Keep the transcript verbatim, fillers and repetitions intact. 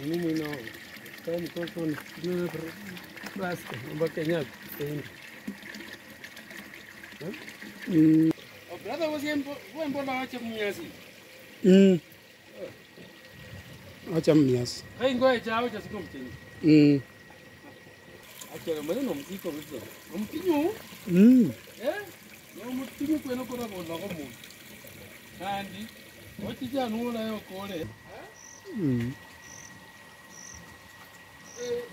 Ini mino. Kan kau pun ni beras ke, bakanya. Hmm. Oh, brother was yang bukan bola macam miasi. Hmm. Macam mias. Hai kau jauh jadi kau macam. Hmm. Akhirnya mana nom sih kau itu? Nom pinyu. Hmm. Eh? Nom pinyu kau nak kau nak bola kau mu. Andi. Oh tidak nula yo kau le. Hmm.